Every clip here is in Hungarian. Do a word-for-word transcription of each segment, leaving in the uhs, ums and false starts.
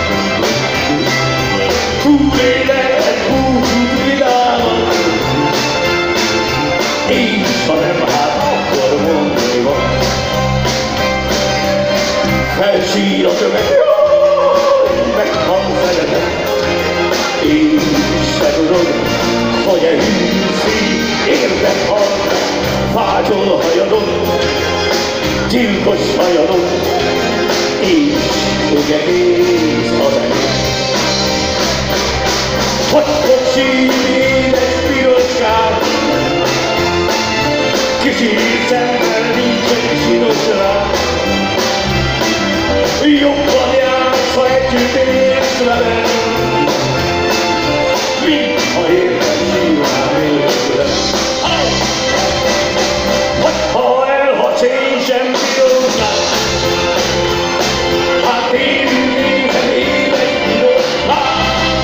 Túlélek egy búcsút vidámat, és ha nem, hát akkor mondani van. Felsír a tömeg, jaj, megvan szeretet, és se tudod, hogy egy hűszív érdek hall, vágyol hajadon, gyilkos hajadon, és ugye kész az egész. Hogy kocsi édes piroskát, kicsi szemben nincsen siros rá. Jobban jársz, ha együtt élsz velem, mint ha érted sírnál élsz velem. Vagy ha elhagysz, én sem bírom rá, hát én nézem édes piroskát.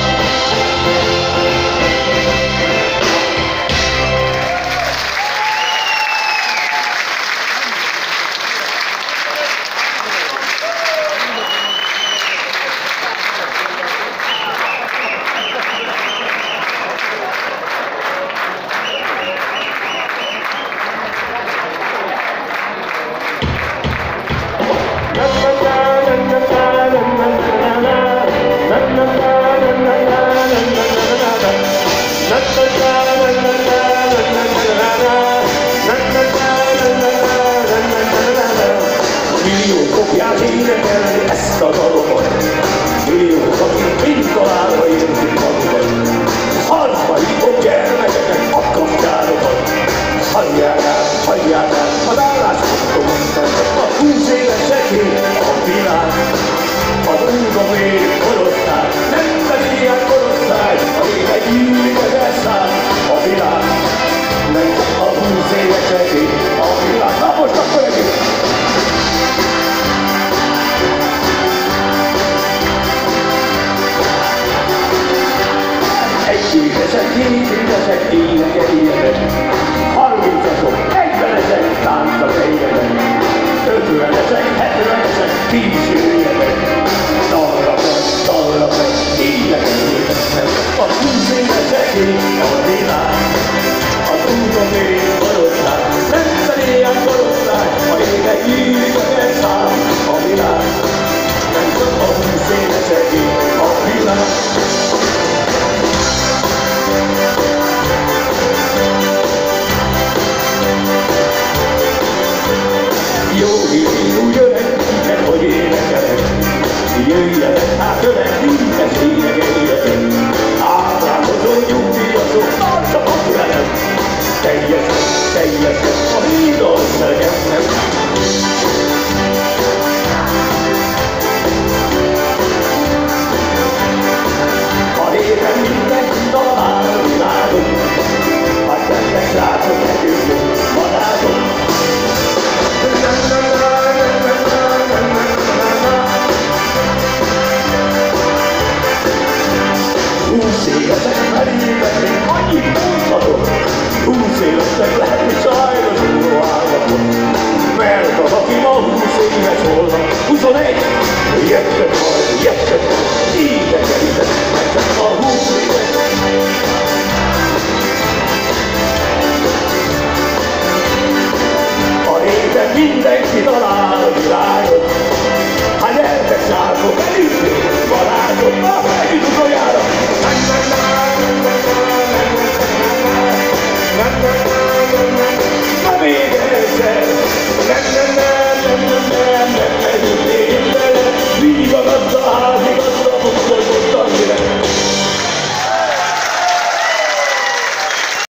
Millió kopját énekelni ezt a dalomot, milliók, akik mind találva érzik magukat. Harcba hívott gyermekeket, a kapcsárokat. Hallják át, hallják át, az álláspontomat, a húsz éves esély, a világ. Az undomér korosztály, nem pedig ilyen korosztály, a éve gyűlik az elszáll, a világ. Nem csak a húsz éves esély, a világ. Na most akkor együtt! Egyévesek, kétévesek, énekek életek, harmincasok, egyvenesek, táncok egyebek, ötvenesek, hetvenesek, kísérjetek, dalra meg, dalra meg, énekeljetek, a húsz éveseké a világ, az undomér korosztály, nem pedig ilyen korosztály, a ének nyílik az elszáll, a világ, nem csak a húsz éveseké a világ. Jó hír, úgy öreg, meg hogy énekelek, jöjjenek hát öreg, mindez énekeljetek, átlátozó nyugdíjazó, tartsatok velem, teljesen, teljesen a hídon szeregetnek. A héten mindenki talál a világon, hát mentek srácok, együtt, barátok. Húsz évesek merények, még annyit mondhatok. Húsz évesek lehet, hogy sajnos unóálmatok. Mert az, aki ma húsz éves volna, huszonegy, jöttek majd, jöttek majd, énekeljetek, mert csak a húsz éves. A héten mindenki talál a világot, hát gyertek sárkok, elütték barátok, na, együtt utoljára! Na még egyszer!